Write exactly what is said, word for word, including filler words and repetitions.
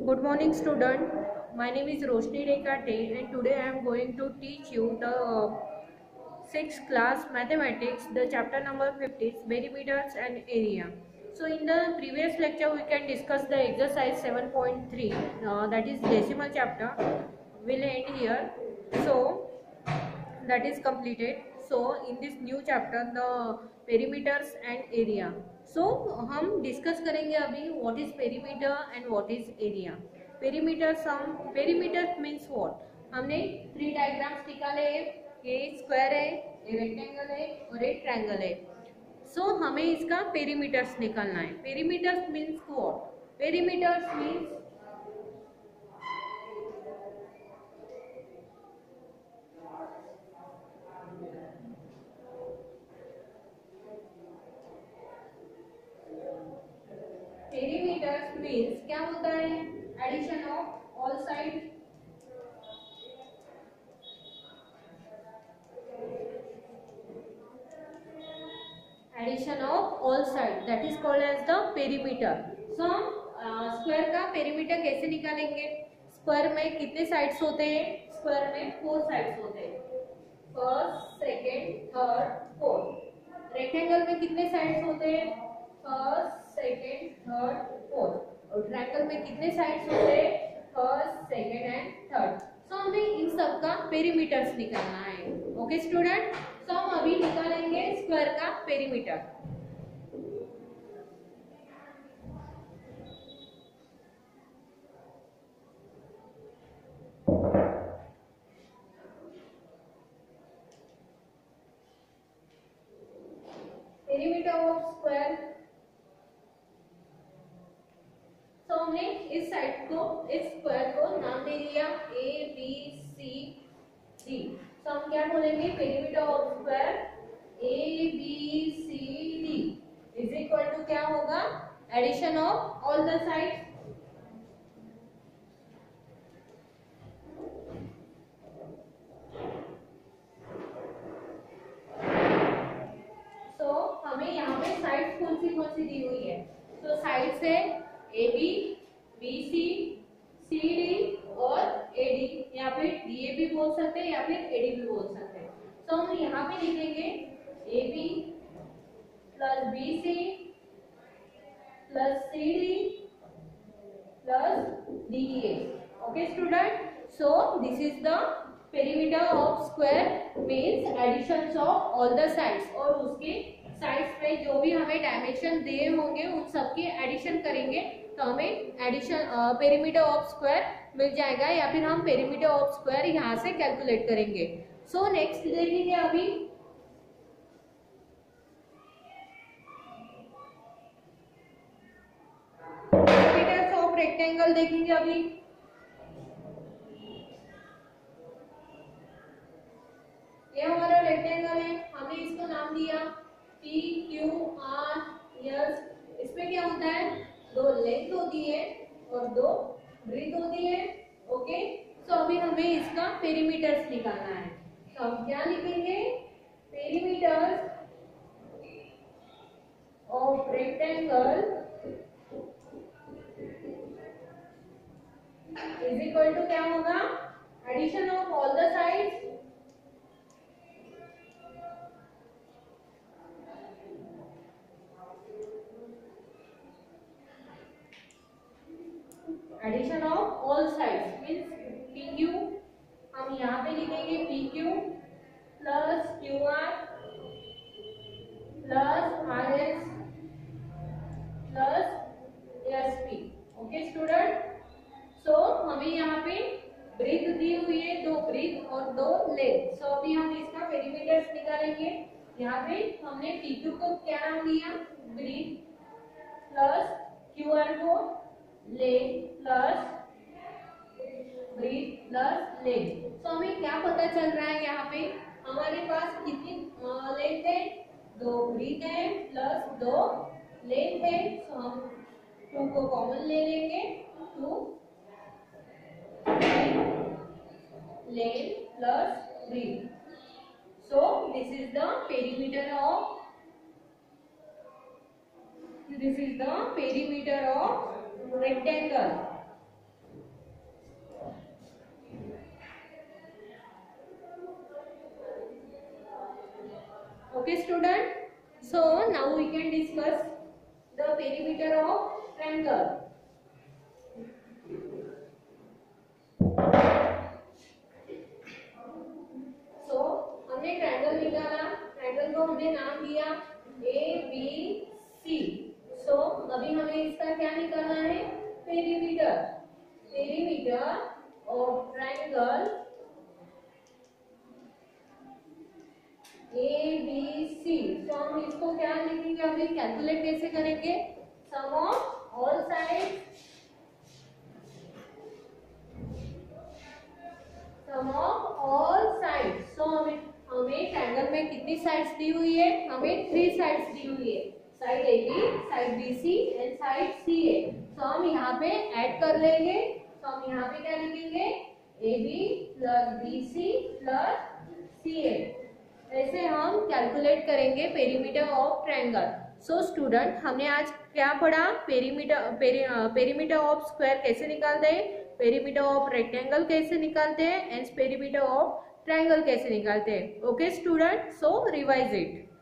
Good morning, student. My name is Roshni Rekate, and today I am going to teach you the sixth class mathematics, the chapter number fifteen, perimeters and area. So, in the previous lecture, we can discuss the exercise seven point three, uh, that is decimal chapter. Will end here. So, that is completed. So in this new chapter the perimeters and area. So हम discuss करेंगे अभी what is perimeter and what is area. Perimeters हम perimeter means what, हमने three diagrams निकाले हैं, ये square है, ये rectangle है और ये triangle है. So हमें इसका perimeters निकालना है. Perimeters means what? Perimeters means perimeters means क्या होता है? Addition of all sides. Addition of all sides, that is called as the perimeter. So uh, square का perimeter कैसे निकालेंगे? Square में कितने sides होते हैं? Square में four sides होते हैं. First, second, third, fourth. Rectangle में कितने sides होते हैं? First, second, third, fourth. और ट्रायंगल में कितने साइड्स होते हैं? First, second and third. So हमें इन सब का पेरीमीटर्स निकालना है. ओके स्टूडेंट, सो हम अभी निकालेंगे स्क्वायर का पेरीमीटर. Perimeter of square. तो हमने इस साइड को, इस स्क्वायर को नाम दे दिया ए बी सी डी. तो हम क्या बोलेंगे? Perimeter of square A B C D is equal to क्या होगा? Addition of all the sides. तो हमें यहाँ पे साइड्स कौन सी कौन सी दी हुई है? तो साइड्स है A B, B C, C D और ए डी, या फिर डी ए भी बोल सकते हैं या फिर ए डी भी बोल सकते हैं. तो हम यहाँ पे लिखेंगे A B plus B C plus C D plus D A. Okay student, so this is the perimeter of square means additions of all the sides. और उसके साइड्स पे जो भी हमें डायमेंशन दिए होंगे उन सबके एडिशन करेंगे तो हमें एडिशन पेरीमीटर ऑफ स्क्वायर मिल जाएगा, या फिर हम पेरीमीटर ऑफ स्क्वायर यहाँ से कैलकुलेट करेंगे. सो नेक्स्ट देखेंगे अभी पेरीमीटर्स ऑफ रेक्टेंगल. देखेंगे अभी ये हमारा रेक्टेंगल है, हमने इसको नाम दिया पी क्यू आर एस. इसमें क्या होता है? दो लेंथ होती है और दो ब्रीथ होती है. ओके, सो अभी हमें इसका पेरीमीटर्स निकालना है. तो हम क्या लिखेंगे? Perimeters of rectangle is equal to क्या होगा? Addition of all the sides addition of all sides means P Q. हम यहाँ पे लिखेंगे P Q plus Q R plus R S plus S P. Okay student, so हमें यहाँ पे breathe दी हुई है, दो ब्रीथ और दो लेंथ. सो अभी हम इसका पेरीमीटर्स निकालेंगे. यहाँ पे हमने पी क्यू को क्या नाम दिया? ब्रीथ प्लस क्यू आर को length plus breadth plus length. तो हमें क्या पता चल रहा है? यहाँ पे हमारे पास कितनी लेंथ है? दो ब्रीथ है प्लस दो लेंथ है. तो हम टू को कॉमन ले लेंगे. Two length plus breadth. So this is the perimeter of this is the perimeter of rectangle. Okay student, so now we can discuss the perimeter of triangle. So हमने triangle निकाला, triangle को हमने नाम दिया ए B सी. सो अभी हमें इसका क्या निकालना है, perimeter. Perimeter of triangle A B C. तो हम इसको क्या लिखेंगे, अभी कैलकुलेट कैसे करेंगे, sum of all sides, sum of all sides. So हमें हमें ट्रायंगल में कितनी साइड्स दी हुई है, हमें थ्री साइड्स दी हुई है, side A B, side B C and side C A. तो हम यहाँ पे ऐड कर लेंगे. तो हम यहाँ पे क्या लिखेंगे, A B plus B C plus C A. ऐसे हम कैलकुलेट करेंगे perimeter of triangle. So student, हमने आज क्या पढ़ा, perimeter peri, perimeter of square कैसे निकालते हैं, पेरीमीटर ऑफ रेक्टेंगल कैसे निकालते हैं, एंड पेरीमीटर ऑफ ट्रायंगल कैसे निकालते हैं. Okay student, so revise it.